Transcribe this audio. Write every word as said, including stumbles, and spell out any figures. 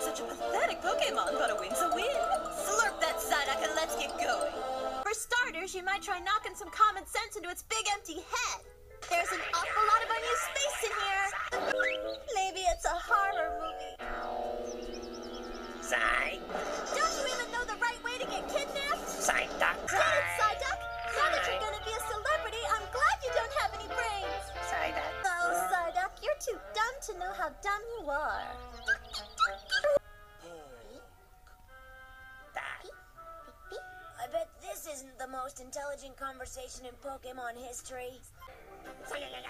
such a pathetic Pokemon, but a win's a win. Slurp that Psyduck and let's get going. For starters, you might try knocking some common sense into its big empty head. There's an awful lot of unused space in here. Maybe it's a horror movie. Psy. Don't you even know the right way to get kidnapped? Psyduck. Get it, Psyduck? Now that you're gonna be a celebrity, I'm glad you don't have any brains. Psyduck. Oh, Psyduck, you're too dumb to know how dumb you are. I bet this isn't the most intelligent conversation in Pokemon history.